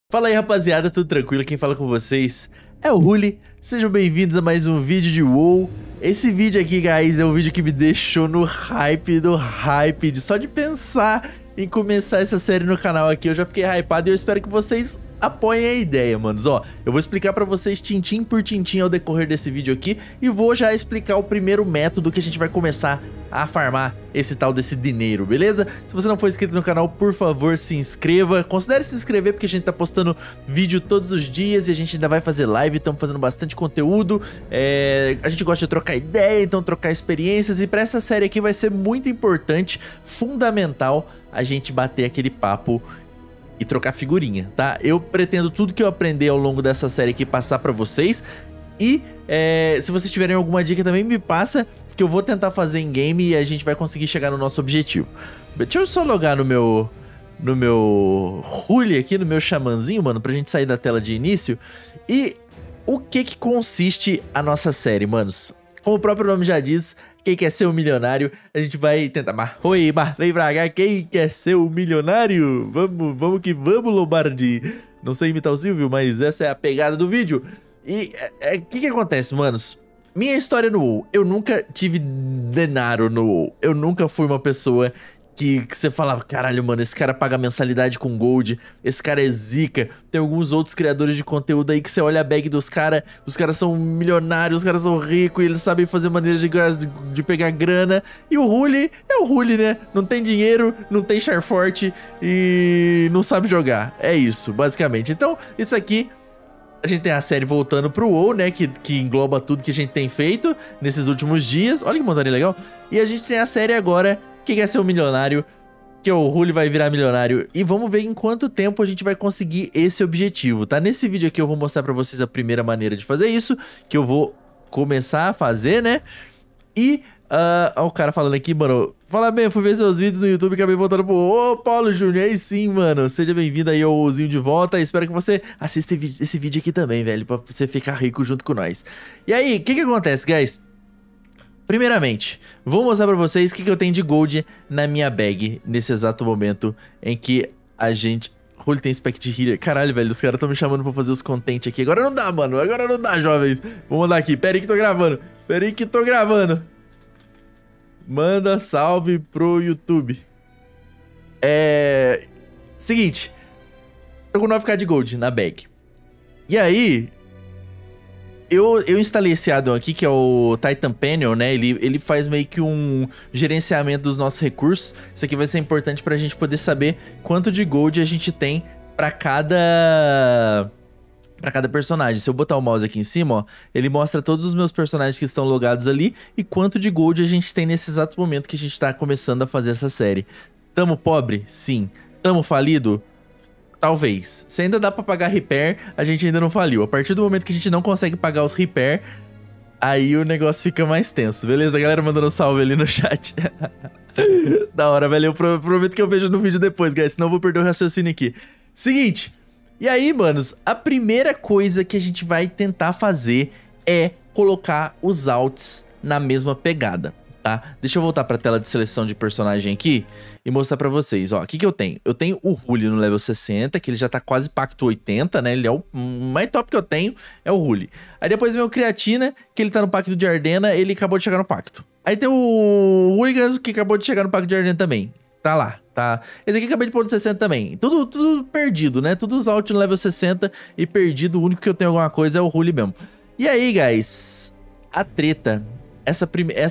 Fala aí, rapaziada, tudo tranquilo? Quem fala com vocês é o Ruli. Sejam bem-vindos a mais um vídeo de WoW. Esse vídeo aqui, guys, é um vídeo que me deixou no hype só de pensar em começar essa série no canal aqui. Eu já fiquei hypado e eu espero que vocês apoiem a ideia, manos. Ó, eu vou explicar pra vocês tintim por tintim ao decorrer desse vídeo aqui e vou já explicar o primeiro método que a gente vai começar a farmar esse tal desse dinheiro, beleza? Se você não for inscrito no canal, por favor, se inscreva. Considere se inscrever porque a gente tá postando vídeo todos os dias e a gente ainda vai fazer live, estamos fazendo bastante conteúdo. A gente gosta de trocar ideia, então trocar experiências, e pra essa série aqui vai ser muito importante, fundamental, a gente bater aquele papo e trocar figurinha, tá? Eu pretendo tudo que eu aprender ao longo dessa série aqui passar pra vocês. E se vocês tiverem alguma dica também, me passa, que eu vou tentar fazer em game e a gente vai conseguir chegar no nosso objetivo. Deixa eu só logar no meu Ruli aqui, no meu xamãzinho, mano, pra gente sair da tela de início. E o que consiste a nossa série, manos? Como o próprio nome já diz, quem quer ser um milionário, a gente vai tentar... Oi, vem pra cá, quem quer ser um milionário? Vamos que vamos, Lombardi. Não sei imitar o Silvio, mas essa é a pegada do vídeo. E o que acontece, manos? Minha história no WoW, eu nunca tive denaro no WoW. Eu nunca fui uma pessoa que você falava, caralho, mano, esse cara paga mensalidade com gold, esse cara é zica. Tem alguns outros criadores de conteúdo aí que você olha a bag dos caras, os caras são milionários, os caras são ricos e eles sabem fazer maneiras de pegar grana. E o Ruli é o Ruli, né? Não tem dinheiro, não tem char forte e não sabe jogar. É isso, basicamente. Então, isso aqui... A gente tem a série voltando pro WoW, né, que engloba tudo que a gente tem feito nesses últimos dias. Olha que montaria legal. E a gente tem a série agora, que quer ser um milionário, que o Ruli vai virar milionário. E vamos ver em quanto tempo a gente vai conseguir esse objetivo, tá? Nesse vídeo aqui eu vou mostrar pra vocês a primeira maneira de fazer isso, que eu vou começar a fazer, né? E... ó, o cara falando aqui, mano. Fala bem, eu fui ver seus vídeos no YouTube e acabei voltando pro... Ô, Paulo Júnior, aí sim, mano. Seja bem-vindo aí ao WoWzinho de volta. Espero que você assista esse vídeo aqui também, velho, pra você ficar rico junto com nós. E aí, o que acontece, guys? Primeiramente, vou mostrar pra vocês o que eu tenho de gold na minha bag nesse exato momento em que a gente... Ruli tem Spect Healer. Caralho, velho, os caras estão me chamando pra fazer os content aqui. Agora não dá, mano. Agora não dá, jovens. Vou mandar aqui. Pera aí que tô gravando. Pera aí que tô gravando. Manda salve pro YouTube. Seguinte. Tô com 9k de gold na bag. E aí... Eu instalei esse addon aqui, que é o Titan Panel, né? Ele faz meio que um gerenciamento dos nossos recursos. Isso aqui vai ser importante pra gente poder saber quanto de gold a gente tem pra cada personagem. Se eu botar o mouse aqui em cima, ó, ele mostra todos os meus personagens que estão logados ali e quanto de gold a gente tem nesse exato momento que a gente tá começando a fazer essa série. Tamo pobre? Sim. Tamo falido? Talvez. Se ainda dá pra pagar repair, a gente ainda não faliu. A partir do momento que a gente não consegue pagar os repair, aí o negócio fica mais tenso. Beleza? A galera mandando salve ali no chat. Da hora, velho. Eu prometo que eu vejo no vídeo depois, guys. Senão eu vou perder o raciocínio aqui. Seguinte... E aí, manos, a primeira coisa que a gente vai tentar fazer é colocar os alts na mesma pegada, tá? Deixa eu voltar pra tela de seleção de personagem aqui e mostrar pra vocês, ó. O que eu tenho? Eu tenho o Ruli no level 60, que ele já tá quase pacto 80, né? Ele é o mais top que eu tenho, é o Ruli. Aí depois vem o Creatina, que ele tá no pacto de Ardena, ele acabou de chegar no pacto. Aí tem o Hooligans, que acabou de chegar no pacto de Ardena também. Tá lá, tá? Esse aqui acabei de pôr no 60 também. Tudo perdido, né? Tudo os alt no level 60 e perdido. O único que eu tenho alguma coisa é o Ruli mesmo. E aí, guys, a treta, essa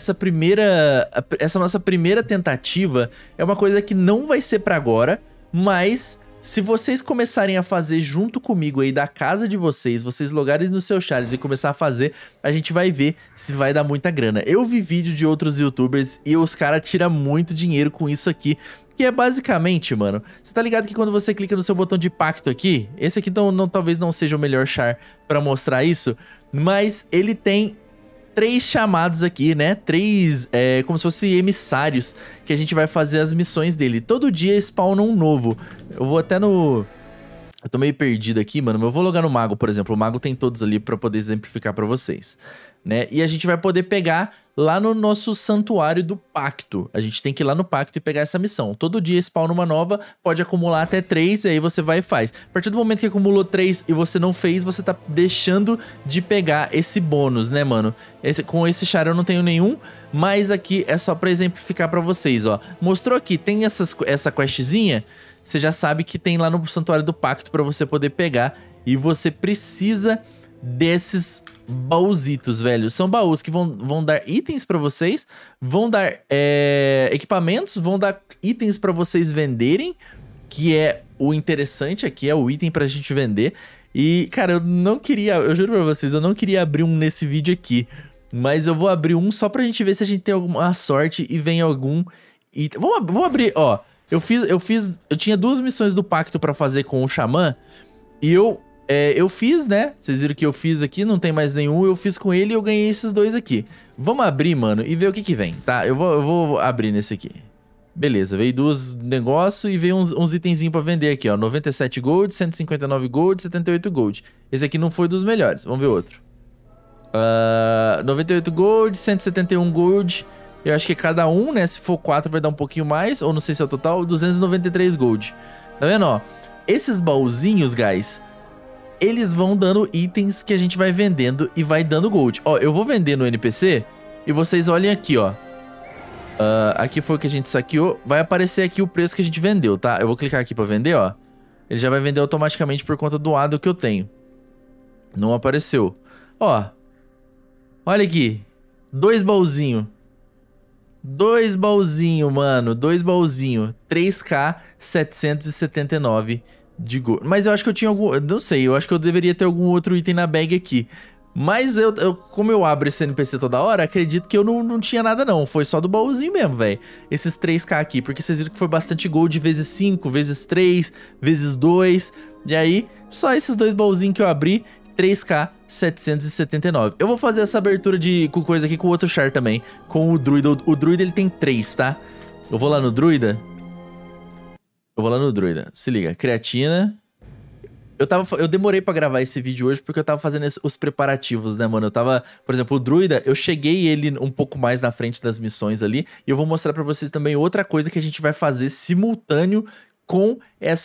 nossa primeira tentativa é uma coisa que não vai ser pra agora, mas se vocês começarem a fazer junto comigo aí da casa de vocês logarem nos seus chats e começar a fazer, a gente vai ver se vai dar muita grana. Eu vi vídeo de outros youtubers e os caras tiram muito dinheiro com isso aqui, que é basicamente, mano, você tá ligado que quando você clica no seu botão de pacto aqui, esse aqui talvez não seja o melhor char pra mostrar isso, mas ele tem 3 chamados aqui, né? 3, como se fossem emissários, que a gente vai fazer as missões dele. Todo dia spawna um novo. Eu vou até no Eu tô meio perdido aqui, mano, mas eu vou logar no Mago, por exemplo. O Mago tem todos ali pra poder exemplificar pra vocês, né? E a gente vai poder pegar lá no nosso Santuário do Pacto. A gente tem que ir lá no Pacto e pegar essa missão. Todo dia spawna uma nova, pode acumular até 3, e aí você vai e faz. A partir do momento que acumulou 3 e você não fez, você tá deixando de pegar esse bônus, né, mano? Com esse char eu não tenho nenhum, mas aqui é só pra exemplificar pra vocês, ó. Mostrou aqui, tem essa questzinha... Você já sabe que tem lá no Santuário do Pacto pra você poder pegar. E você precisa desses baúzitos, velho. São baús que vão dar itens pra vocês. Vão dar equipamentos. Vão dar itens pra vocês venderem. Que é o interessante aqui. É o item pra gente vender. E, cara, eu não queria... Eu juro pra vocês, eu não queria abrir um nesse vídeo aqui. Mas eu vou abrir um só pra gente ver se a gente tem alguma sorte e vem algum item. Vou abrir, ó... Eu tinha 2 missões do Pacto pra fazer com o Xamã. E eu fiz, né? Vocês viram que eu fiz aqui, não tem mais nenhum. Eu fiz com ele e eu ganhei esses 2 aqui. Vamos abrir, mano, e ver o que vem, tá? Eu vou abrir nesse aqui. Beleza, veio 2 negócios e veio uns itenzinhos pra vender aqui, ó. 97 gold, 159 gold, 78 gold. Esse aqui não foi dos melhores, vamos ver outro. 98 gold, 171 gold... Eu acho que cada um, né, se for 4 vai dar um pouquinho mais, ou não sei se é o total, 293 gold. Tá vendo, ó? Esses baúzinhos, guys, eles vão dando itens que a gente vai vendendo e vai dando gold. Ó, eu vou vender no NPC e vocês olhem aqui, ó. Aqui foi o que a gente saqueou. Vai aparecer aqui o preço que a gente vendeu, tá? Eu vou clicar aqui pra vender, ó. Ele já vai vender automaticamente por conta do ADO que eu tenho. Não apareceu. Ó. Olha aqui. 2 baúzinhos. 2 baúzinhos, mano. 2 baúzinhos. 3k 779 de gold. Mas eu acho que eu tinha algum... Não sei, eu acho que eu deveria ter algum outro item na bag aqui. Mas como eu abro esse NPC toda hora, acredito que eu não tinha nada não. Foi só do baúzinho mesmo, velho. Esses 3k aqui. Porque vocês viram que foi bastante gold vezes 5, vezes 3, vezes 2. E aí, só esses 2 baúzinhos que eu abri... 3k 779. Eu vou fazer essa abertura com coisa aqui com o outro char também. Com o druida. O druida ele tem 3, tá? Eu vou lá no druida. Se liga. Creatina. Eu demorei pra gravar esse vídeo hoje porque eu tava fazendo os preparativos, né, mano? Por exemplo, o druida, eu cheguei ele um pouco mais na frente das missões ali. E eu vou mostrar pra vocês também outra coisa que a gente vai fazer simultâneo com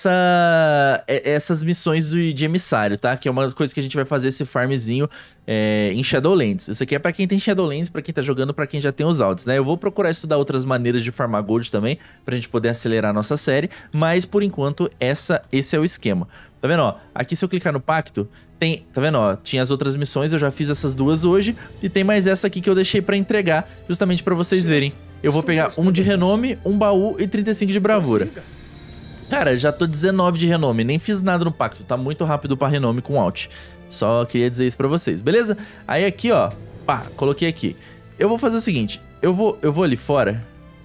essas missões de emissário, tá? Que é uma coisa que a gente vai fazer esse farmzinho em Shadowlands. Isso aqui é pra quem tem Shadowlands, pra quem tá jogando, pra quem já tem os altos, né? Eu vou procurar estudar outras maneiras de farmar gold também, pra gente poder acelerar a nossa série, mas por enquanto esse é o esquema. Tá vendo, ó? Aqui se eu clicar no pacto, tem... Tá vendo, ó? Tinha as outras missões, eu já fiz essas 2 hoje, e tem mais essa aqui que eu deixei pra entregar, justamente pra vocês verem. Eu vou pegar um de renome, um baú e 35 de bravura. Cara, já tô 19 de renome, nem fiz nada no pacto, tá muito rápido pra renome com alt. Só queria dizer isso pra vocês, beleza? Aí aqui, ó, pá, coloquei aqui. Eu vou fazer o seguinte, eu vou ali fora.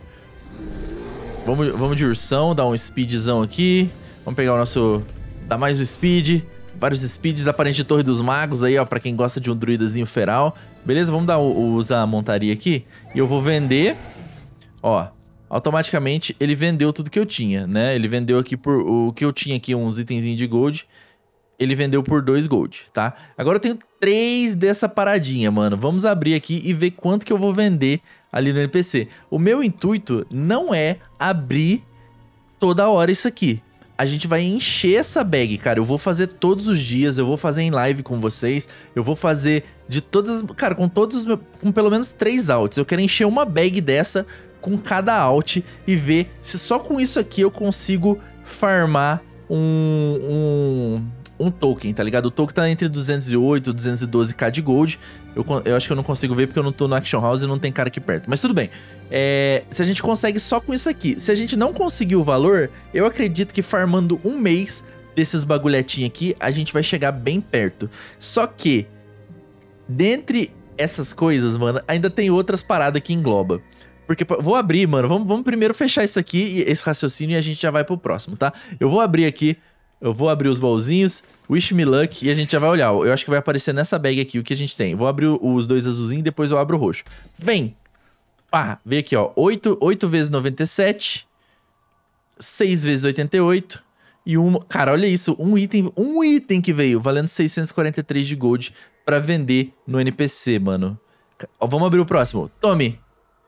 Vamos de ursão, dar um speedzão aqui. Vamos pegar o nosso... Dar mais o speed, vários speeds, aparente de Torre dos Magos aí, ó, pra quem gosta de um druidazinho feral. Beleza, vamos usar a montaria aqui. E eu vou vender, ó... Automaticamente ele vendeu tudo que eu tinha, né? Ele vendeu aqui por... O que eu tinha aqui, uns itenzinhos de gold. Ele vendeu por 2 gold, tá? Agora eu tenho 3 dessa paradinha, mano. Vamos abrir aqui e ver quanto que eu vou vender ali no NPC. O meu intuito não é abrir toda hora isso aqui. A gente vai encher essa bag, cara. Eu vou fazer todos os dias, eu vou fazer em live com vocês. Eu vou fazer de todas... Cara, com todos os meus... Com pelo menos 3 alts. Eu quero encher uma bag dessa... com cada alt e ver se só com isso aqui eu consigo farmar um token, tá ligado? O token tá entre 208 e 212k de gold. Eu acho que eu não consigo ver porque eu não tô no Action House e não tem cara aqui perto. Mas tudo bem. Se a gente consegue só com isso aqui. Se a gente não conseguir o valor, eu acredito que farmando um mês desses bagulhetinhos aqui, a gente vai chegar bem perto. Só que, dentre essas coisas, mano, ainda tem outras paradas que engloba. Porque, vou abrir, mano, vamos primeiro fechar isso aqui, esse raciocínio, e a gente já vai pro próximo, tá? Eu vou abrir aqui, eu vou abrir os baúzinhos, Wish Me Luck, e a gente já vai olhar. Eu acho que vai aparecer nessa bag aqui o que a gente tem. Vou abrir os 2 azulzinhos, depois eu abro o roxo. Vem! Pá, vem aqui, ó, 8 vezes 97, 6 vezes 88, E cara, olha isso, um item que veio, valendo 643 de gold pra vender no NPC, mano. Ó, vamos abrir o próximo. Tome.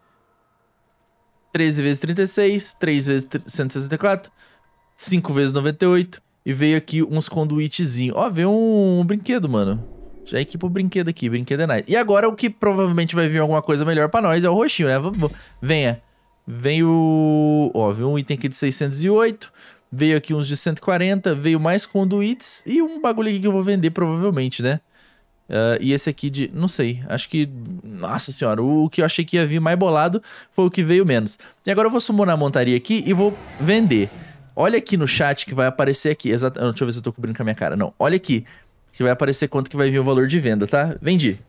13 vezes 36, 3 vezes 164, 5 vezes 98. E veio aqui uns conduitezinhos. Ó, veio um brinquedo, mano. Já equipa o brinquedo aqui, brinquedo é nice. E agora o que provavelmente vai vir alguma coisa melhor pra nós é o roxinho, né? Venha. Veio... Ó, veio um item aqui de 608. Veio aqui uns de 140. Veio mais conduítes. E um bagulho aqui que eu vou vender provavelmente, né? E esse aqui de... Não sei. Acho que... Nossa senhora. O que eu achei que ia vir mais bolado foi o que veio menos. E agora eu vou summonar a montaria aqui e vou vender. Olha aqui no chat que vai aparecer aqui. Deixa eu ver se eu tô cobrindo com a minha cara. Não. Olha aqui. Que vai aparecer quanto que vai vir o valor de venda, tá? Vendi.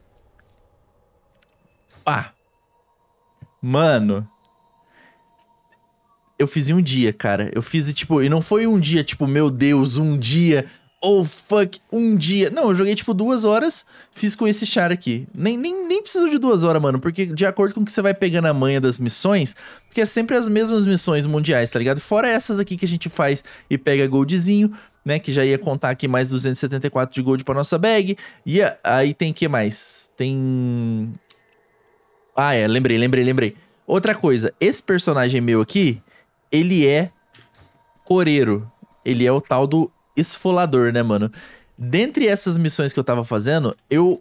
Ah. Mano. Eu fiz em um dia, cara. Eu fiz, tipo... E não foi um dia, tipo... Meu Deus, um dia... Oh, fuck, um dia. Não, eu joguei, tipo, 2 horas, fiz com esse char aqui. Nem preciso de 2 horas, mano, porque de acordo com que você vai pegando a manha das missões, porque é sempre as mesmas missões mundiais, tá ligado? Fora essas aqui que a gente faz e pega goldzinho, né, que já ia contar aqui mais 274 de gold pra nossa bag. E aí tem o que mais? Tem... Ah, lembrei. Outra coisa, esse personagem meu aqui, ele é coreiro. Ele é o tal do... esfolador, né, mano? Dentre essas missões que eu tava fazendo,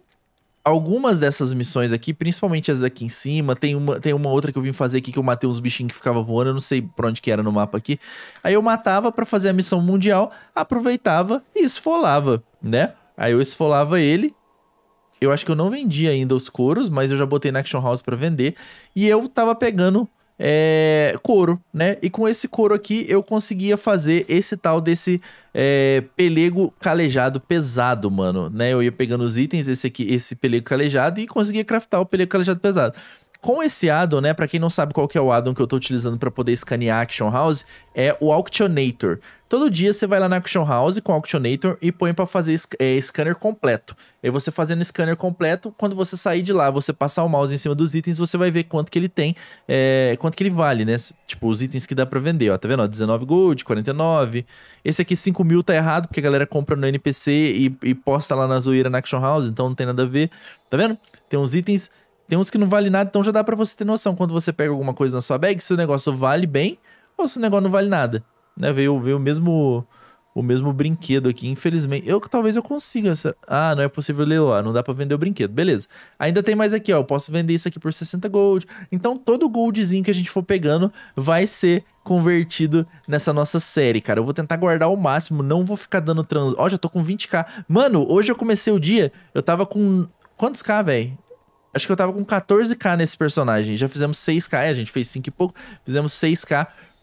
algumas dessas missões aqui, principalmente as aqui em cima, tem uma outra que eu vim fazer aqui que eu matei uns bichinhos que ficavam voando, eu não sei pra onde que era no mapa aqui. Aí eu matava pra fazer a missão mundial, aproveitava e esfolava, né? Aí eu esfolava ele. Eu acho que eu não vendi ainda os couros, mas eu já botei na Action House pra vender. E eu tava pegando... couro, né? E com esse couro aqui eu conseguia fazer esse tal desse pelego calejado pesado, mano, né? Eu ia pegando os itens, esse pelego calejado, e conseguia craftar o pelego calejado pesado. Com esse addon, né? Pra quem não sabe qual que é o addon que eu tô utilizando pra poder escanear a Action House, é o Auctionator. Todo dia você vai lá na Action House com o Auctionator e põe pra fazer scanner completo. E você fazendo scanner completo, quando você sair de lá, você passar o mouse em cima dos itens, você vai ver quanto que ele tem, quanto que ele vale, né? Tipo, os itens que dá pra vender, ó. Tá vendo? Ó, 19 gold, 49. Esse aqui 5 mil tá errado, porque a galera compra no NPC e posta lá na zoeira na Action House, então não tem nada a ver. Tá vendo? Tem uns itens... Tem uns que não vale nada, então já dá pra você ter noção quando você pega alguma coisa na sua bag, se o negócio vale bem ou se o negócio não vale nada. Né? Veio o mesmo brinquedo aqui, infelizmente. Talvez eu consiga essa... Ah, não é possível leiloar, não dá pra vender o brinquedo. Beleza. Ainda tem mais aqui, ó. Eu posso vender isso aqui por 60 gold. Então todo goldzinho que a gente for pegando vai ser convertido nessa nossa série, cara. Eu vou tentar guardar ao máximo, não vou ficar dando trans... Ó, já tô com 20k. Mano, hoje eu comecei o dia, eu tava com... Quantos k, velho? Acho que eu tava com 14k nesse personagem. Já fizemos 6k, a gente fez 5 e pouco. Fizemos 6k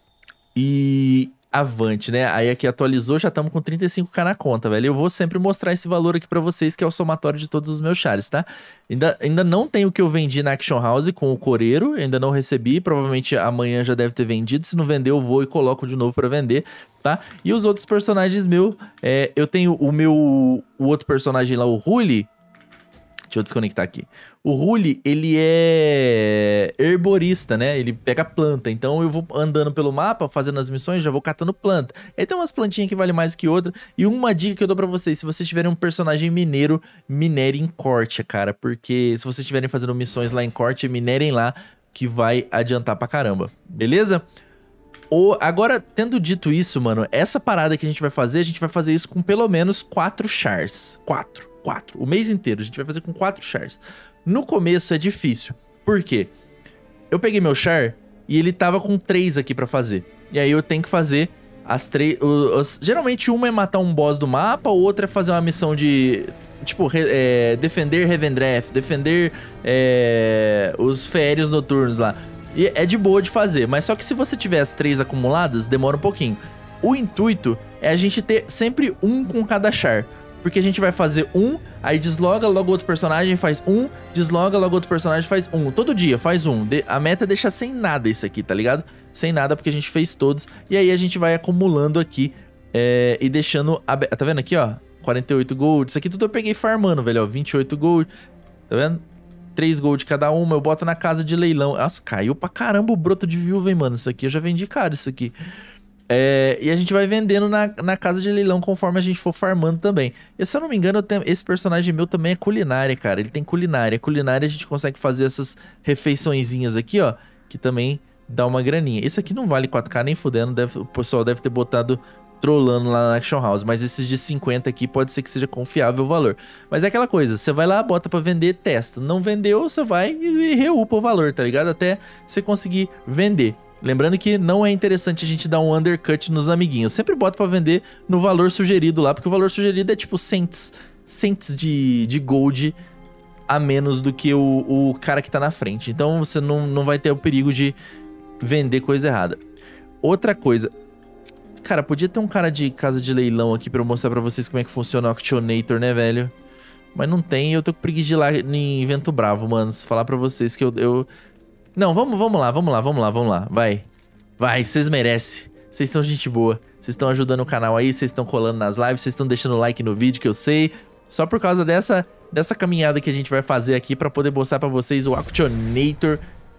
e avante, né? Aí aqui atualizou, já estamos com 35k na conta, velho. Eu vou sempre mostrar esse valor aqui pra vocês, que é o somatório de todos os meus chars, tá? Ainda não tem o que eu vendi na Action House com o coreiro, ainda não recebi. Provavelmente amanhã já deve ter vendido. Se não vender, eu vou e coloco de novo pra vender, tá? E os outros personagens meus, eu tenho o outro personagem lá, o Ruli. Deixa eu desconectar aqui. O Ruli, ele é herborista, né? Ele pega planta. Então eu vou andando pelo mapa, fazendo as missões, já vou catando planta. Aí tem umas plantinhas que valem mais que outra. E uma dica que eu dou pra vocês, se vocês tiverem um personagem mineiro, minere em corte, cara. Porque se vocês estiverem fazendo missões lá em corte, minerem lá, que vai adiantar pra caramba. Beleza? Agora, tendo dito isso, mano, essa parada que a gente vai fazer isso com pelo menos 4 chars. 4. O mês inteiro, a gente vai fazer com 4 chars. No começo é difícil. Por quê? Eu peguei meu char e ele tava com 3 aqui pra fazer. E aí eu tenho que fazer as 3... geralmente uma é matar um boss do mapa, o outro é fazer uma missão de... Tipo, defender Revendreth, defender os férios noturnos lá. E é de boa de fazer, mas só que se você tiver as 3 acumuladas, demora um pouquinho. O intuito é a gente ter sempre um com cada char. Porque a gente vai fazer um, aí desloga, logo outro personagem faz um, desloga, logo outro personagem faz um. Todo dia faz um. A meta é deixar sem nada isso aqui, tá ligado? Sem nada, porque a gente fez todos. E aí a gente vai acumulando aqui e deixando... Tá vendo aqui, ó? 48 gold. Isso aqui tudo eu peguei farmando, velho, ó. 28 gold. Tá vendo? 3 gold cada uma. Eu boto na casa de leilão. Nossa, caiu pra caramba o broto de viúva, hein, mano. Isso aqui eu já vendi caro, isso aqui. E a gente vai vendendo na casa de leilão conforme a gente for farmando também. E se eu não me engano, esse personagem meu também é culinária, cara. Ele tem culinária. Culinária a gente consegue fazer essas refeiçõezinhas aqui, ó. Que também dá uma graninha. Esse aqui não vale 4K nem fudendo. O pessoal deve ter botado trollando lá na Action House. Mas esses de 50 aqui pode ser que seja confiável o valor. Mas é aquela coisa. Você vai lá, bota pra vender, testa. Não vendeu, você vai e reupa o valor, tá ligado? Até você conseguir vender. Lembrando que não é interessante a gente dar um undercut nos amiguinhos. Sempre bota pra vender no valor sugerido lá, porque o valor sugerido é tipo cents de gold a menos do que o cara que tá na frente. Então você não vai ter o perigo de vender coisa errada. Outra coisa... Cara, podia ter um cara de casa de leilão aqui pra eu mostrar pra vocês como é que funciona o Auctionator, né, velho? Mas não tem, eu tô com preguiça de ir lá em Vento Bravo, mano. Falar pra vocês que eu... Não, vamos lá. Vai, vocês merecem. Vocês são gente boa. Vocês estão ajudando o canal aí, vocês estão colando nas lives, vocês estão deixando like no vídeo, que eu sei. Só por causa dessa caminhada que a gente vai fazer aqui pra poder mostrar pra vocês o Auctionator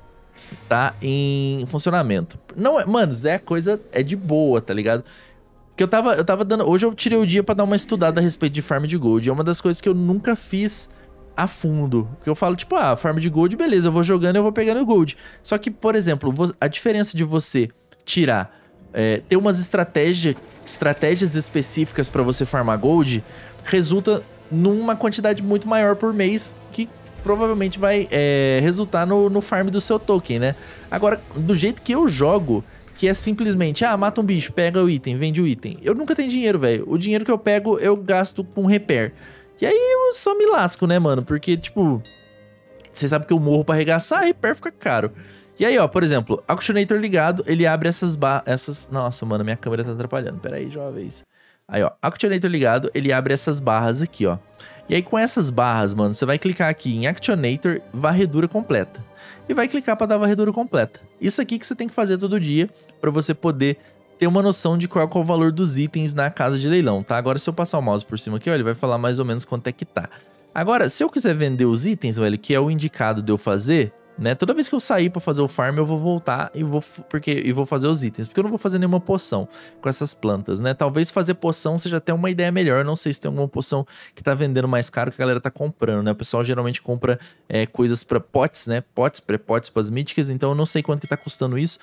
tá em funcionamento. Não, mano, Zé, coisa é de boa, tá ligado? Que eu tava dando... Hoje eu tirei o dia pra dar uma estudada a respeito de farm de gold. É uma das coisas que eu nunca fiz a fundo. Que eu falo, tipo, farm de gold, beleza, eu vou jogando, eu vou pegando gold. Só que, por exemplo, a diferença de você tirar, ter umas estratégias específicas pra você farmar gold, resulta numa quantidade muito maior por mês, que provavelmente vai resultar no farm do seu token, né? Agora, do jeito que eu jogo, que é simplesmente, mata um bicho, pega o item, vende o item. Eu nunca tenho dinheiro, velho. O dinheiro que eu pego, eu gasto com repair. E aí eu só me lasco, né, mano? Porque, tipo, vocês sabem que eu morro pra arregaçar, repair fica caro. E aí, ó, por exemplo, Auctionator ligado, ele abre essas barras... Nossa, mano, minha câmera tá atrapalhando. Pera aí, jovens. Aí, ó, Auctionator ligado, ele abre essas barras aqui, ó. E aí, com essas barras, mano, você vai clicar aqui em Auctionator, varredura completa. E vai clicar pra dar varredura completa. Isso aqui que você tem que fazer todo dia pra você poder ter uma noção de qual é o valor dos itens na casa de leilão, tá? Agora, se eu passar o mouse por cima aqui, ó, ele vai falar mais ou menos quanto é que tá. Agora, se eu quiser vender os itens, velho, que é o indicado de eu fazer, né? Toda vez que eu sair pra fazer o farm, eu vou voltar e vou fazer os itens. Porque eu não vou fazer nenhuma poção com essas plantas, né? Talvez fazer poção seja até uma ideia melhor. Não sei se tem alguma poção que tá vendendo mais caro que a galera tá comprando, né? O pessoal geralmente compra coisas pra potes, né? Potes, pré-potes pras míticas. Então eu não sei quanto que tá custando isso.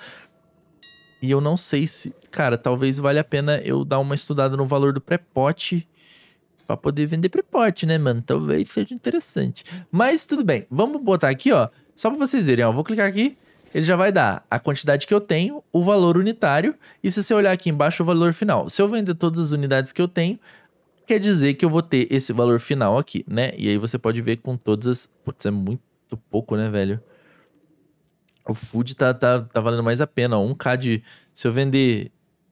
E eu não sei se... Cara, talvez valha a pena eu dar uma estudada no valor do pré-pote pra poder vender pré-pote, né, mano? Talvez seja interessante. Mas tudo bem. Vamos botar aqui, ó. Só pra vocês verem, ó. Vou clicar aqui. Ele já vai dar a quantidade que eu tenho, o valor unitário. E se você olhar aqui embaixo, o valor final. Se eu vender todas as unidades que eu tenho, quer dizer que eu vou ter esse valor final aqui, né? E aí você pode ver com todas as... Putz, é muito pouco, né, velho? O food tá valendo mais a pena, ó. 1k de... Se eu vender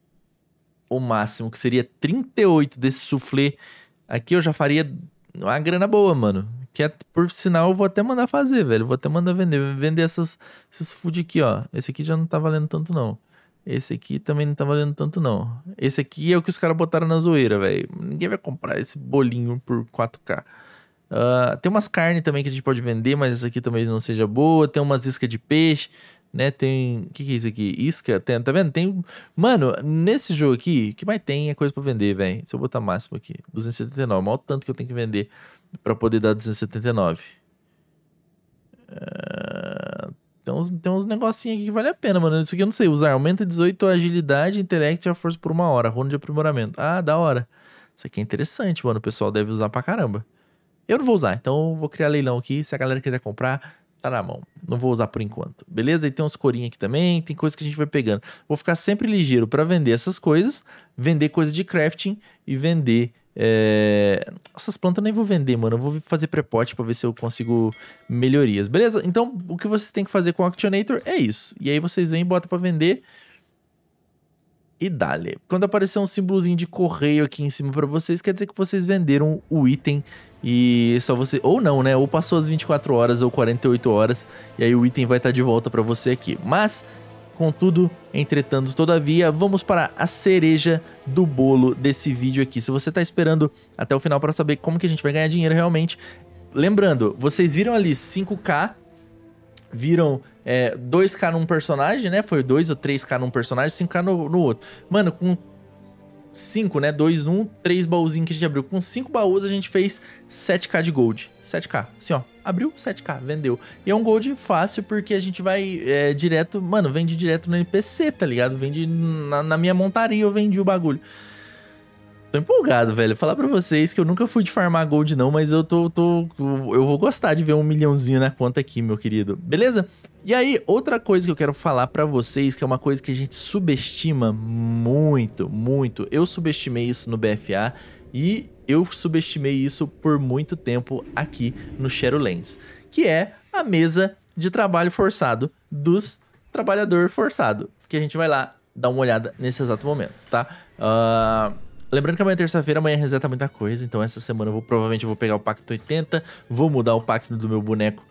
o máximo, que seria 38 desse soufflé, aqui eu já faria uma grana boa, mano. Que por sinal eu vou até mandar fazer, velho. Vou até mandar vender esses food aqui, ó. Esse aqui já não tá valendo tanto, não. Esse aqui também não tá valendo tanto, não. Esse aqui é o que os caras botaram na zoeira, velho. Ninguém vai comprar esse bolinho por 4k. Tem umas carnes também que a gente pode vender, mas essa aqui também não seja boa. Tem umas iscas de peixe, né? Tem... O que é isso aqui? Isca? Tá vendo? Tem... Mano, nesse jogo aqui, o que mais tem é coisa pra vender, velho. Se eu botar máximo aqui, 279. Mal tanto que eu tenho que vender pra poder dar 279. Tem uns negocinhos aqui que vale a pena, mano. Isso aqui eu não sei usar. Aumenta 18 a agilidade, intelecto e a força por 1 hora. Runa de aprimoramento. Ah, da hora. Isso aqui é interessante, mano. O pessoal deve usar pra caramba. Eu não vou usar, então eu vou criar leilão aqui. Se a galera quiser comprar, tá na mão. Não vou usar por enquanto, beleza? E tem uns corinhos aqui também, tem coisas que a gente vai pegando. Vou ficar sempre ligeiro pra vender essas coisas, vender coisa de crafting e vender... Essas plantas eu nem vou vender, mano. Eu vou fazer pré-pote pra ver se eu consigo melhorias, beleza? Então, o que vocês têm que fazer com o Auctionator é isso. E aí vocês vêm e botam pra vender... E dale. Quando aparecer um símbolozinho de correio aqui em cima pra vocês, quer dizer que vocês venderam o item e só você... Ou não, né? Ou passou as 24 horas ou 48 horas e aí o item vai estar de volta pra você aqui. Mas, contudo, entretanto, todavia, vamos para a cereja do bolo desse vídeo aqui. Se você tá esperando até o final pra saber como que a gente vai ganhar dinheiro realmente, lembrando, vocês viram ali 5k viram 2k num personagem, né? Foi 2 ou 3k num personagem, 5k no outro. Mano, com 5, né? 2 num, 3 baúzinhos que a gente abriu. Com 5 baús a gente fez 7k de gold. 7k, assim ó, abriu 7k, vendeu. E é um gold fácil porque a gente vai direto, mano, vende direto no NPC, tá ligado? Vende na minha montaria, eu vendi o bagulho. Tô empolgado, velho. Falar pra vocês que eu nunca fui de farmar gold não, mas eu vou gostar de ver 1 milhãozinho na conta aqui, meu querido. Beleza? E aí, outra coisa que eu quero falar pra vocês, que é uma coisa que a gente subestima muito, muito. Eu subestimei isso no BFA e eu subestimei isso por muito tempo aqui no Shadowlands, que é a mesa de trabalho forçado dos trabalhadores forçados, que a gente vai lá dar uma olhada nesse exato momento, tá? Lembrando que amanhã é terça-feira, amanhã reseta muita coisa, então essa semana eu provavelmente vou pegar o Pacto 80, vou mudar o Pacto do meu boneco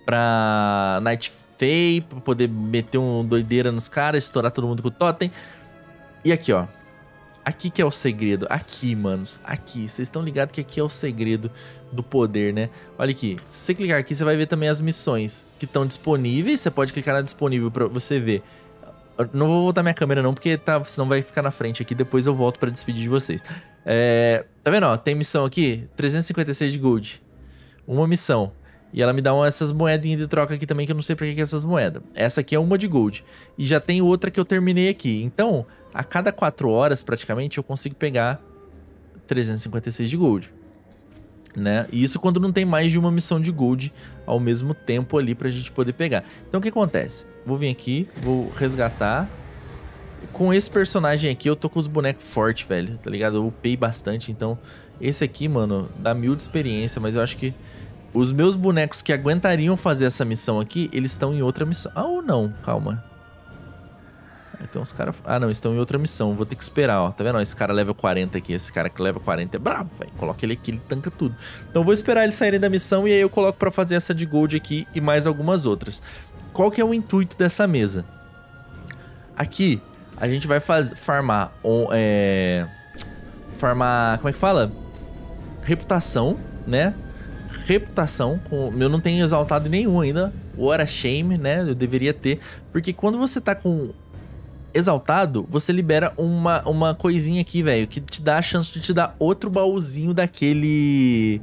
pra Night Fae, pra poder meter um doideira nos caras, estourar todo mundo com o totem. E aqui, ó. Aqui que é o segredo. Aqui, manos. Aqui. Vocês estão ligados que aqui é o segredo do poder, né? Olha aqui. Se você clicar aqui, você vai ver também as missões que estão disponíveis. Você pode clicar na disponível pra você ver. Eu não vou voltar minha câmera não, porque senão vai ficar na frente aqui. Depois eu volto pra despedir de vocês. Tá vendo, ó? Tem missão aqui. 356 de gold. Uma missão. E ela me dá essas moedinhas de troca aqui também, que eu não sei pra que é essas moedas. Essa aqui é uma de gold. E já tem outra que eu terminei aqui. Então, a cada 4 horas, praticamente, eu consigo pegar 356 de gold. Né? E isso quando não tem mais de uma missão de gold ao mesmo tempo ali pra gente poder pegar. Então, o que acontece? Vou vir aqui, vou resgatar. Com esse personagem aqui, eu tô com os bonecos fortes, velho. Tá ligado? Eu upei bastante, então... Esse aqui, mano, dá 1000 de experiência, mas eu acho que... Os meus bonecos que aguentariam fazer essa missão aqui, eles estão em outra missão. Ah, ou não? Calma. Então os caras... Ah, não, estão em outra missão. Vou ter que esperar, ó. Tá vendo? Esse cara level 40 aqui. Esse cara que level 40 é brabo, velho. Coloca ele aqui, ele tanca tudo. Então vou esperar eles saírem da missão e aí eu coloco pra fazer essa de gold aqui e mais algumas outras. Qual que é o intuito dessa mesa? Aqui, a gente vai farmar... Farmar... Como é que fala? Reputação, né? Reputação, eu não tenho exaltado nenhum ainda, What a shame, né, eu deveria ter, porque quando você tá com exaltado, você libera uma coisinha aqui, velho, que te dá a chance de te dar outro baúzinho daquele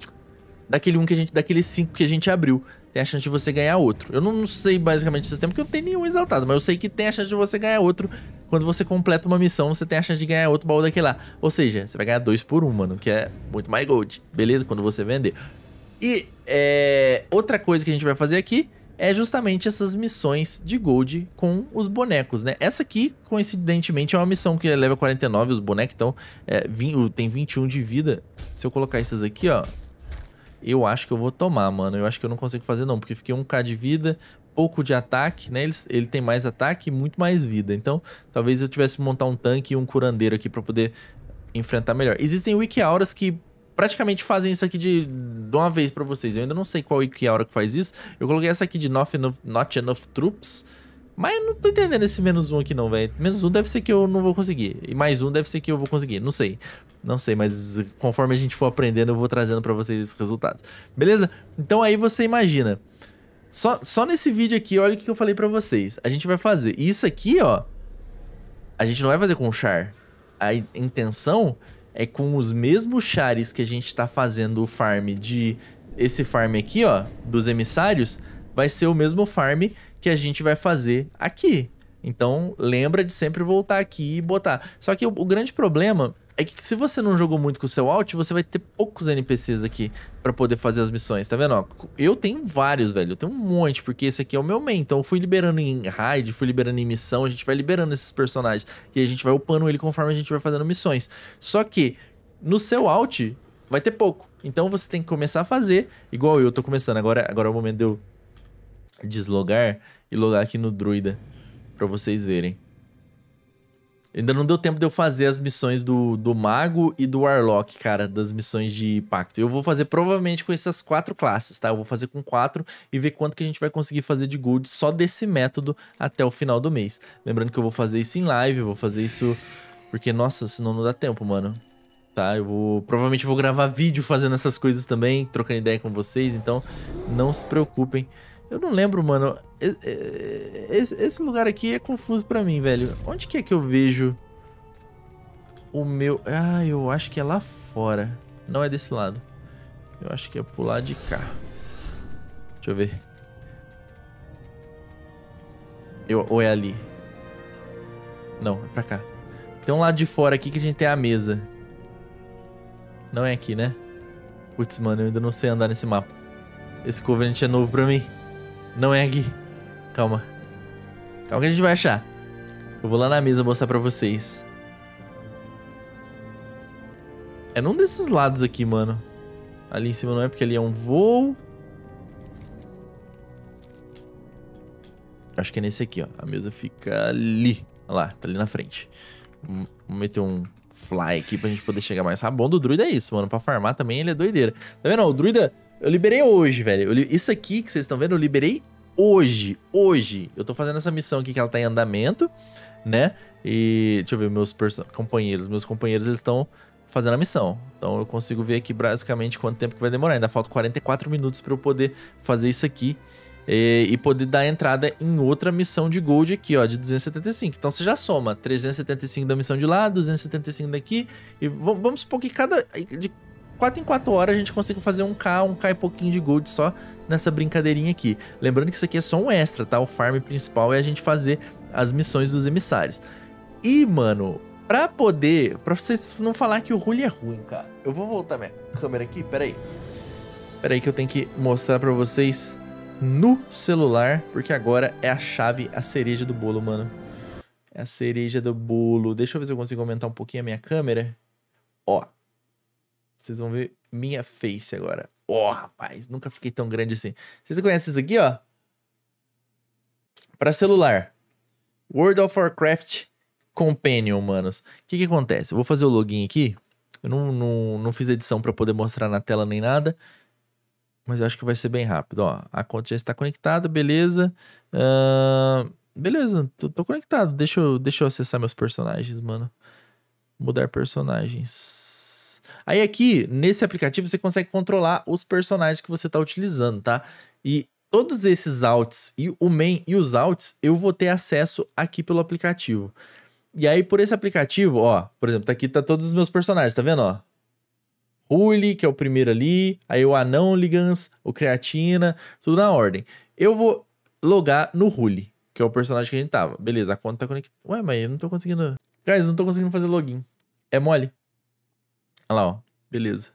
5 que a gente abriu, tem a chance de você ganhar outro. Eu não sei basicamente o sistema, porque eu não tenho nenhum exaltado, mas eu sei que tem a chance de você ganhar outro. Quando você completa uma missão, você tem a chance de ganhar outro baú daquele lá. Ou seja, você vai ganhar 2 por 1, mano, que é muito mais gold, beleza? Quando você vender. E outra coisa que a gente vai fazer aqui é justamente essas missões de gold com os bonecos, né? Essa aqui, coincidentemente, é uma missão que leva 49, os bonecos, então tem 21 de vida. Se eu colocar esses aqui, ó, eu acho que eu vou tomar, mano. Eu acho que eu não consigo fazer não, porque fiquei 1k de vida, pouco de ataque, né? Ele tem mais ataque e muito mais vida. Então, talvez eu tivesse que montar um tanque e um curandeiro aqui pra poder enfrentar melhor. Existem Wiki Auras que praticamente fazem isso aqui de uma vez pra vocês. Eu ainda não sei qual Wiki Aura que faz isso. Eu coloquei essa aqui de Not Enough Troops. Mas eu não tô entendendo esse -1 aqui não, velho. -1 deve ser que eu não vou conseguir. E +1 deve ser que eu vou conseguir. Não sei. Não sei, mas conforme a gente for aprendendo, eu vou trazendo pra vocês esses resultados. Beleza? Então aí você imagina. Só nesse vídeo aqui, olha o que eu falei pra vocês. A gente vai fazer. E isso aqui, ó, a gente não vai fazer com o char. A intenção é com os mesmos chares que a gente tá fazendo o farm de... Esse farm aqui, ó, dos emissários, vai ser o mesmo farm que a gente vai fazer aqui. Então, lembra de sempre voltar aqui e botar. Só que o grande problema é que se você não jogou muito com o seu alt, você vai ter poucos NPCs aqui pra poder fazer as missões, tá vendo? Ó, eu tenho vários, velho. Eu tenho um monte, porque esse aqui é o meu main. Então eu fui liberando em raid, fui liberando em missão, a gente vai liberando esses personagens. E a gente vai upando ele conforme a gente vai fazendo missões. Só que no seu alt vai ter pouco. Então você tem que começar a fazer, igual eu tô começando. Agora é o momento de eu deslogar e logar aqui no druida, pra vocês verem. Ainda não deu tempo de eu fazer as missões do Mago e do Warlock, cara, das missões de Pacto. Eu vou fazer provavelmente com essas 4 classes, tá? Eu vou fazer com 4 e ver quanto que a gente vai conseguir fazer de gold só desse método até o final do mês. Lembrando que eu vou fazer isso em live, eu vou fazer isso porque, nossa, senão não dá tempo, mano. Tá? Provavelmente vou gravar vídeo fazendo essas coisas também, trocando ideia com vocês, então não se preocupem Eu não lembro, mano. Esse lugar aqui é confuso pra mim, velho. Onde que é que eu vejo o meu... Ah, eu acho que é lá fora. Não é desse lado. Eu acho que é pro lado de cá. Deixa eu ver. Ou é ali? Não, é pra cá. Tem um lado de fora aqui que a gente tem a mesa. Não é aqui, né? Putz, mano, eu ainda não sei andar nesse mapa. Esse Covenant é novo pra mim. Não é aqui. Calma. Calma que a gente vai achar. Eu vou lá na mesa mostrar pra vocês. É num desses lados aqui, mano. Ali em cima não é, porque ali é um voo. Acho que é nesse aqui, ó. A mesa fica ali. Olha lá, tá ali na frente. Vou meter um fly aqui pra gente poder chegar mais rápido. Bom do druida é isso, mano. Pra farmar também ele é doideira. Tá vendo? O druida eu liberei hoje, velho. Isso aqui que vocês estão vendo, eu liberei hoje. Hoje. Eu tô fazendo essa missão aqui que ela tá em andamento, né? E deixa eu ver meus companheiros. Meus companheiros, eles estão fazendo a missão. Então eu consigo ver aqui basicamente quanto tempo que vai demorar. Ainda falta 44 minutos pra eu poder fazer isso aqui. E poder dar entrada em outra missão de gold aqui, ó, de 275. Então você já soma 375 da missão de lá, 275 daqui. E vamos supor que de 4 em 4 horas a gente consiga fazer 1k e pouquinho de gold só nessa brincadeirinha aqui. Lembrando que isso aqui é só um extra, tá? O farm principal é a gente fazer as missões dos emissários. E, mano, pra vocês não falar que o Rule é ruim, cara. Eu vou voltar minha câmera aqui, peraí. Peraí que eu tenho que mostrar pra vocês no celular, porque agora é a chave, a cereja do bolo, mano. É a cereja do bolo. Deixa eu ver se eu consigo aumentar um pouquinho a minha câmera. Ó. Vocês vão ver minha face agora. Ó, rapaz, nunca fiquei tão grande assim. Vocês conhecem isso aqui, ó? Pra celular. World of Warcraft Companion, manos. O que acontece? Eu vou fazer o login aqui. Eu não fiz edição pra poder mostrar na tela nem nada. Mas eu acho que vai ser bem rápido, ó. A conta já está conectada, beleza. Beleza, tô conectado. Deixa eu acessar meus personagens, mano. Mudar personagens. Aí aqui, nesse aplicativo, você consegue controlar os personagens que você tá utilizando, tá? E todos esses alts, e o main e os alts, eu vou ter acesso aqui pelo aplicativo. E aí, por esse aplicativo, ó, por exemplo, aqui tá todos os meus personagens, tá vendo, ó? Rule, que é o primeiro ali, aí o Anão-Ligans, o Creatina, tudo na ordem. Eu vou logar no Rule, que é o personagem que a gente tava. Beleza, a conta tá conectada. Ué, mas eu não tô conseguindo... Guys, não tô conseguindo fazer login. É mole. Olha lá, ó. Beleza.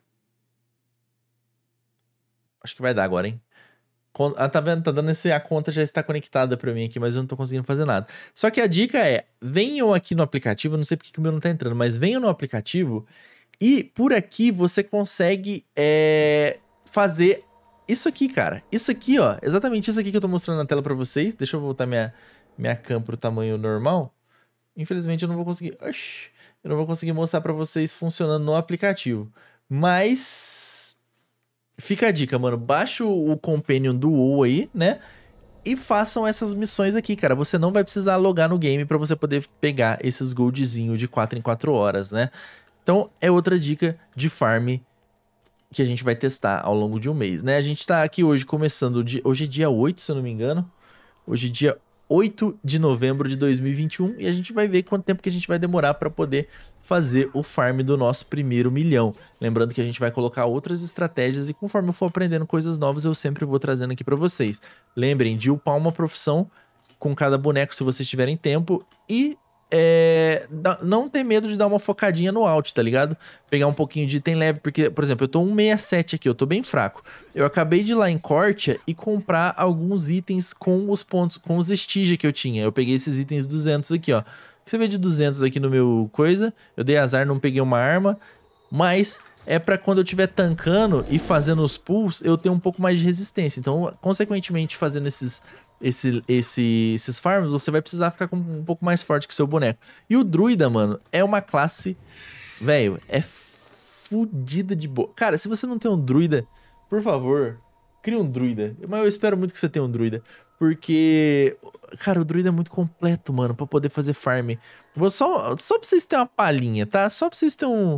Acho que vai dar agora, hein? Ah, tá vendo? Tá dando a conta já está conectada pra mim aqui, mas eu não tô conseguindo fazer nada. Só que a dica é, venham aqui no aplicativo, não sei porque que o meu não tá entrando, mas venham no aplicativo... E por aqui você consegue fazer isso aqui, cara. Isso aqui, ó. Exatamente isso aqui que eu tô mostrando na tela pra vocês. Deixa eu voltar minha cam pro tamanho normal. Infelizmente eu não vou conseguir... Oxi, eu não vou conseguir mostrar pra vocês funcionando no aplicativo. Mas... Fica a dica, mano. Baixa o Companion do WoW aí, né? E façam essas missões aqui, cara. Você não vai precisar logar no game pra você poder pegar esses goldzinhos de 4 em 4 horas, né? Então, é outra dica de farm que a gente vai testar ao longo de um mês, né? A gente tá aqui hoje começando... Hoje é dia 8, se eu não me engano. Hoje é dia 8 de novembro de 2021. E a gente vai ver quanto tempo que a gente vai demorar para poder fazer o farm do nosso primeiro milhão. Lembrando que a gente vai colocar outras estratégias e conforme eu for aprendendo coisas novas, eu sempre vou trazendo aqui para vocês. Lembrem de upar uma profissão com cada boneco se vocês tiverem tempo e... não ter medo de dar uma focadinha no alt, tá ligado? Pegar um pouquinho de item leve, porque, por exemplo, eu tô 167 aqui, eu tô bem fraco. Eu acabei de ir lá em Cortia e comprar alguns itens com os pontos, com os Stygia que eu tinha. Eu peguei esses itens 200 aqui, ó. Você vê de 200 aqui no meu coisa. Eu dei azar, não peguei uma arma, mas é pra quando eu estiver tancando e fazendo os pulls, eu ter um pouco mais de resistência. Então, consequentemente, fazendo esses farms, você vai precisar ficar um pouco mais forte que seu boneco. E o druida, mano, é uma classe, velho, é fodida de boa. Cara, se você não tem um druida, por favor, crie um druida. Mas eu espero muito que você tenha um druida, porque, cara, o druida é muito completo, mano, pra poder fazer farm. Só pra vocês terem uma palhinha, tá? Só pra vocês terem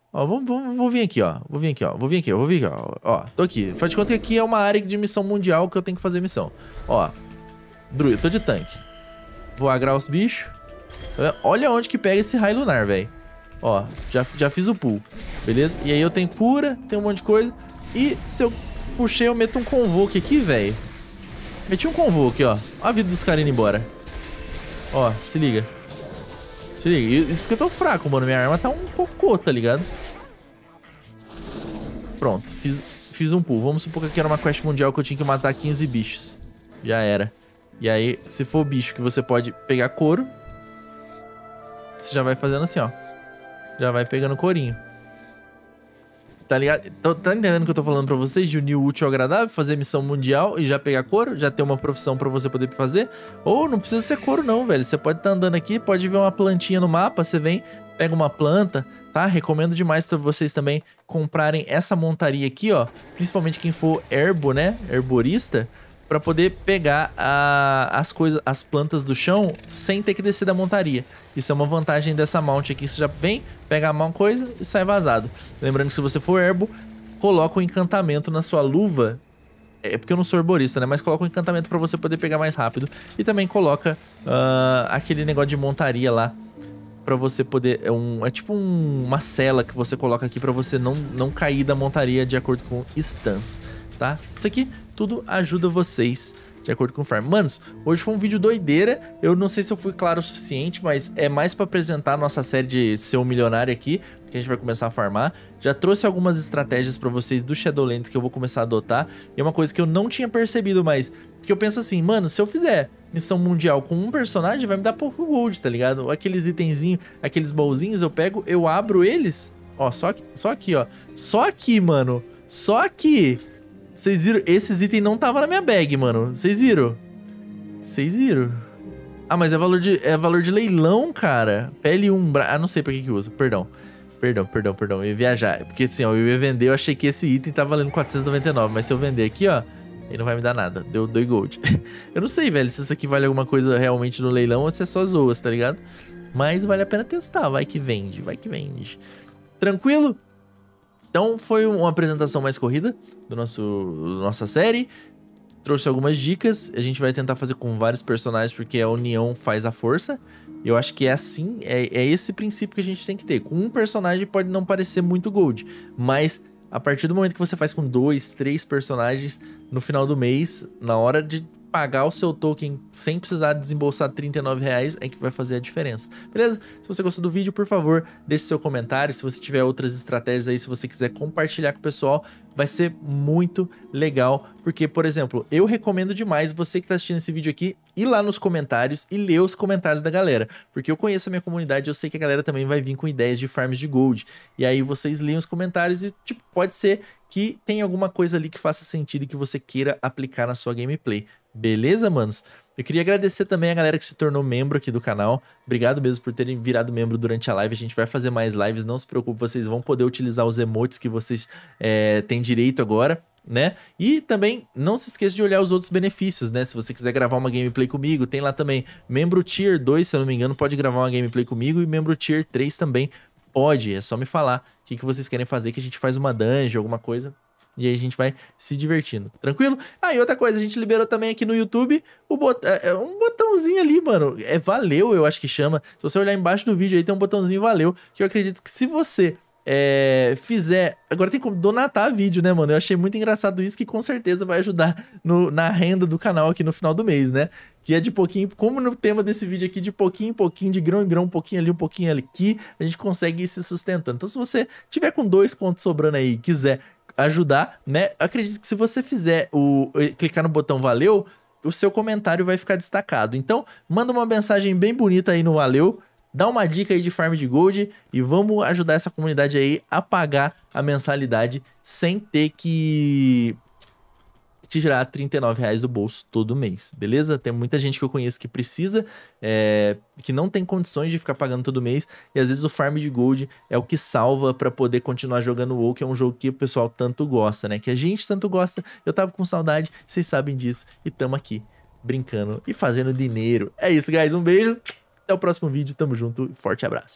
Ó, vou vir aqui, ó. Vou vir aqui, ó. Ó, tô aqui. Faz de conta que aqui é uma área de missão mundial que eu tenho que fazer missão. Ó, Druid, eu tô de tanque. Vou agrar os bichos. Olha onde que pega esse raio lunar, velho. Ó, já fiz o pull. Beleza? E aí eu tenho cura, tem um monte de coisa. E se eu puxei, eu meto um convoke aqui, velho. Meti um convoke, ó. Ó a vida dos caras indo embora. Ó, se liga. Se liga. Isso porque eu tô fraco, mano. Minha arma tá um cocô, tá ligado? Pronto, fiz um pull. Vamos supor que aqui era uma quest mundial que eu tinha que matar 15 bichos. Já era. E aí, se for bicho que você pode pegar couro, você já vai fazendo assim, ó. Já vai pegando corinho. Tá ligado? Tá entendendo o que eu tô falando pra vocês? De unir o útil ao agradável, fazer missão mundial e já pegar couro, já ter uma profissão pra você poder fazer. Ou não precisa ser couro não, velho. Você pode estar andando aqui, pode ver uma plantinha no mapa, você vem, pega uma planta, tá? Recomendo demais pra vocês também comprarem essa montaria aqui, ó. Principalmente quem for herbo, né? Herborista, pra poder pegar as coisas, as plantas do chão sem ter que descer da montaria. Isso é uma vantagem dessa mount aqui. Você já vem, pega uma coisa e sai vazado. Lembrando que se você for herbo, coloca um encantamento na sua luva. É porque eu não sou herborista, né? Mas coloca um encantamento pra você poder pegar mais rápido. E também coloca aquele negócio de montaria lá. Pra você poder... É tipo uma cela que você coloca aqui pra você não cair da montaria de acordo com stance, tá? Isso aqui tudo ajuda vocês de acordo com o farm. Manos, hoje foi um vídeo doideira. Eu não sei se eu fui claro o suficiente, mas é mais pra apresentar a nossa série de ser um milionário aqui, que a gente vai começar a farmar. Já trouxe algumas estratégias pra vocês do Shadowlands que eu vou começar a adotar. E é uma coisa que eu não tinha percebido, mas... Porque eu penso assim, mano, se eu fizer missão mundial com um personagem, vai me dar pouco gold, tá ligado? Aqueles itenzinhos, aqueles baúzinhos, eu pego, eu abro eles. Ó, só aqui, ó. Só aqui, mano. Só aqui. Vocês viram? Esses itens não estavam na minha bag, mano. Vocês viram? Vocês viram? Ah, mas é valor de leilão, cara. Pele 1. Ah, não sei pra que usa. Perdão. Eu ia viajar. Porque assim, ó, eu ia vender, eu achei que esse item tá valendo 499. Mas se eu vender aqui, ó, aí não vai me dar nada. Deu 2 gold. Eu não sei, velho, se isso aqui vale alguma coisa realmente no leilão ou se é só zoas, tá ligado? Mas vale a pena testar. Vai que vende, vai que vende. Tranquilo? Então foi uma apresentação mais corrida da nossa série. Trouxe algumas dicas. A gente vai tentar fazer com vários personagens porque a união faz a força. E eu acho que é assim, é esse princípio que a gente tem que ter. Com um personagem pode não parecer muito gold, mas a partir do momento que você faz com 2, 3 personagens, no final do mês, na hora de pagar o seu token sem precisar desembolsar R$39, é que vai fazer a diferença. Beleza? Se você gostou do vídeo, por favor, deixe seu comentário. Se você tiver outras estratégias aí, se você quiser compartilhar com o pessoal, vai ser muito legal. Porque, por exemplo, eu recomendo demais você que está assistindo esse vídeo aqui ir lá nos comentários e ler os comentários da galera. Porque eu conheço a minha comunidade, eu sei que a galera também vai vir com ideias de farms de gold. E aí vocês leem os comentários e, tipo, pode ser que tem alguma coisa ali que faça sentido e que você queira aplicar na sua gameplay. Beleza, manos? Eu queria agradecer também a galera que se tornou membro aqui do canal. Obrigado mesmo por terem virado membro durante a live. A gente vai fazer mais lives, não se preocupe, vocês vão poder utilizar os emotes que vocês têm direito agora, né? E também não se esqueça de olhar os outros benefícios, né? Se você quiser gravar uma gameplay comigo, tem lá também membro Tier 2, se eu não me engano, pode gravar uma gameplay comigo, e membro Tier 3 também pode. É só me falar o que vocês querem fazer, que a gente faz uma dungeon, alguma coisa. E aí a gente vai se divertindo, tranquilo? Ah, e outra coisa, a gente liberou também aqui no YouTube um botãozinho ali, mano. É valeu, eu acho que chama. Se você olhar embaixo do vídeo aí, tem um botãozinho valeu. Que eu acredito que se você fizer... Agora tem como donatar vídeo, né, mano? Eu achei muito engraçado isso, que com certeza vai ajudar na renda do canal aqui no final do mês, né? Que é de pouquinho, como no tema desse vídeo aqui, de pouquinho em pouquinho, de grão em grão, um pouquinho ali, um pouquinho aqui, a gente consegue ir se sustentando. Então se você tiver com 2 contos sobrando aí e quiser ajudar, né? Acredito que se você fizer clicar no botão valeu, o seu comentário vai ficar destacado. Então, manda uma mensagem bem bonita aí no valeu, dá uma dica aí de farm de gold e vamos ajudar essa comunidade aí a pagar a mensalidade sem ter que tirar R$39 do bolso todo mês, beleza? Tem muita gente que eu conheço que precisa, que não tem condições de ficar pagando todo mês, e às vezes o farm de gold é o que salva pra poder continuar jogando o WoW, que é um jogo que o pessoal tanto gosta, né? Que a gente tanto gosta, eu tava com saudade, vocês sabem disso, e tamo aqui, brincando e fazendo dinheiro. É isso, guys, um beijo, até o próximo vídeo, tamo junto, forte abraço.